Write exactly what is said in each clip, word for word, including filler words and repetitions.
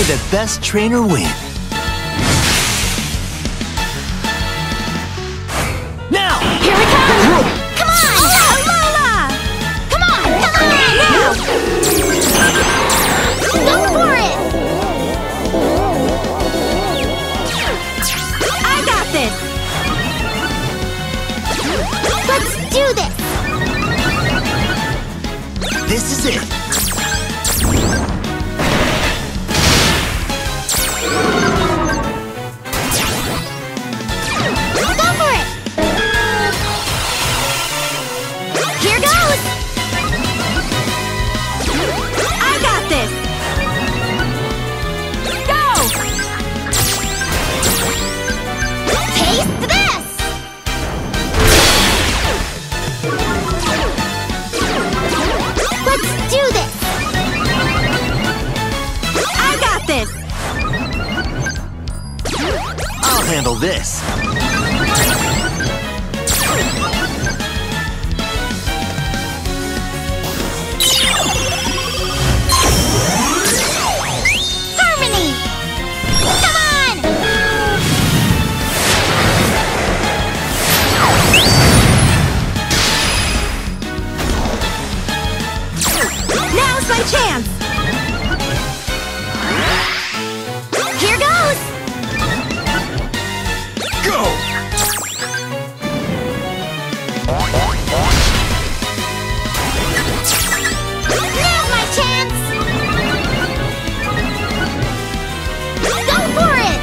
May the best trainer win. Now! Here we come! Come on! Lola! Come on! Come on! Now! Go for it! I got this! Let's do this! This is it. Go for it! Here goes! I got this! Go! Taste this! Let's do this! I got this! I'll handle this. Harmony! Come on! Now's my chance! Here goes! Go! Now's my chance! Go for it!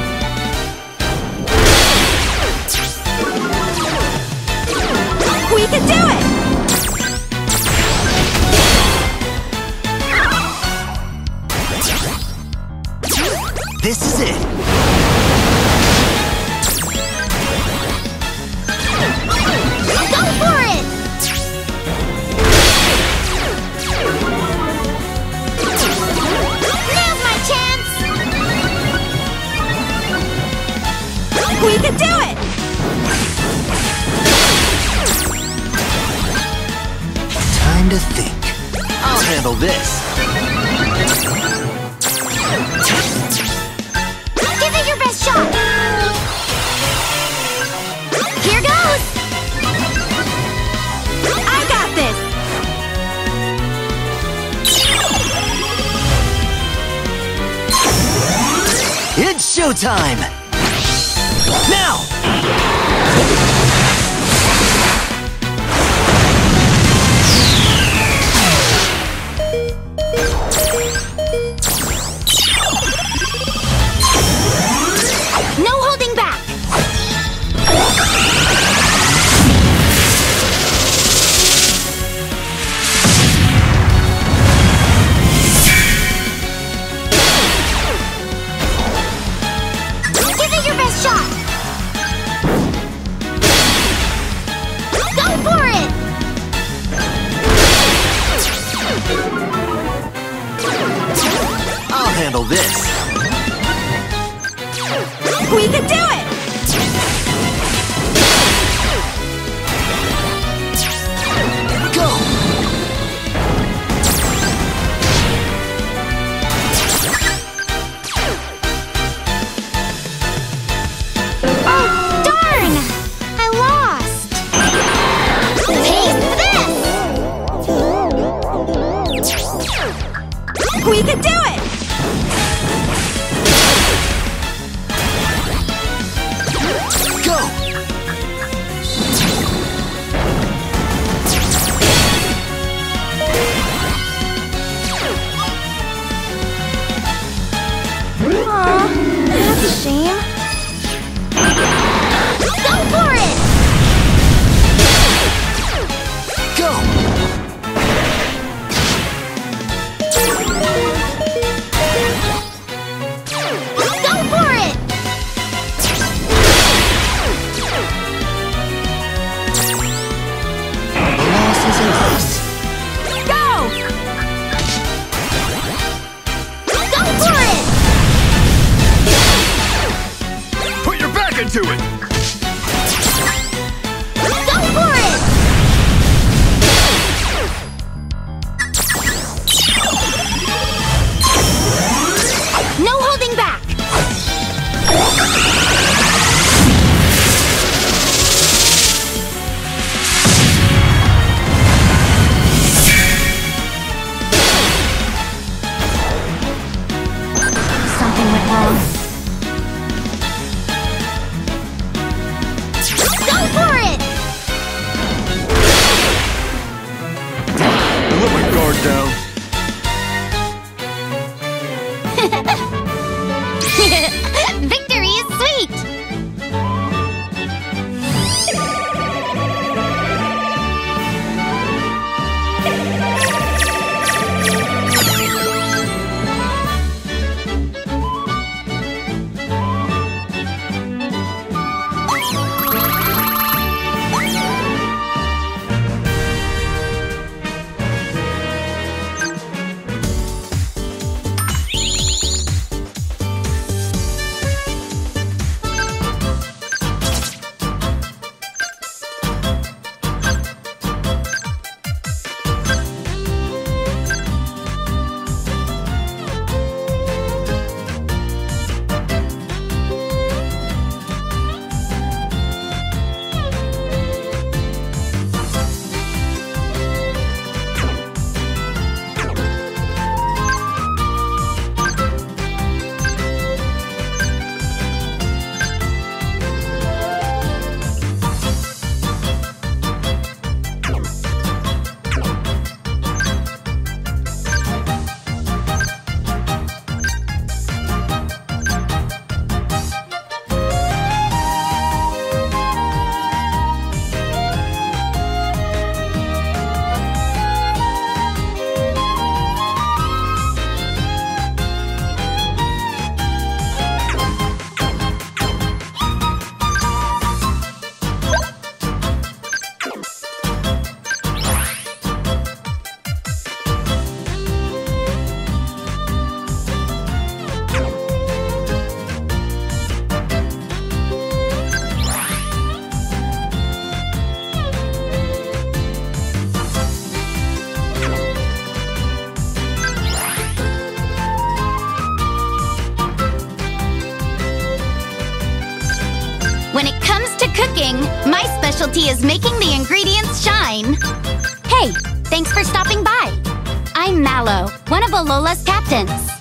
We can do it! This is it. Go for it! Now's my chance! We can do it! Time to think. I'll handle this. Give it your best shot! Here goes! I got this! It's showtime! Now! No holding back! Give it your best shot! Go for it! I'll handle this. We can do it! Go! Oh, darn! I lost! Taste this! We can do it! When it comes to cooking, my specialty is making the ingredients shine. Hey, thanks for stopping by. I'm Mallow, one of Alola's captains.